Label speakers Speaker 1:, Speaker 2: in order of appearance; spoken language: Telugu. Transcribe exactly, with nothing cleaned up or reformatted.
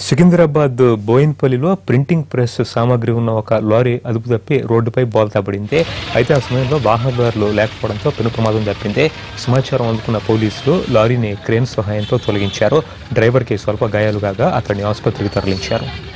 Speaker 1: సికింద్రాబాద్ బోయిన్పల్లిలో ప్రింటింగ్ ప్రెస్ సామాగ్రి ఉన్న ఒక లారీ అదుపు తప్పి రోడ్డుపై బోల్తా పడింది. అయితే ఆ సమయంలో వాహనదారులు లేకపోవడంతో పెను ప్రమాదం తప్పింది. సమాచారం అందుకున్న పోలీసులు లారీని క్రేన్ సహాయంతో తొలగించారు. డ్రైవర్కి స్వల్ప గాయాలు కాగా అతన్ని ఆసుపత్రికి తరలించారు.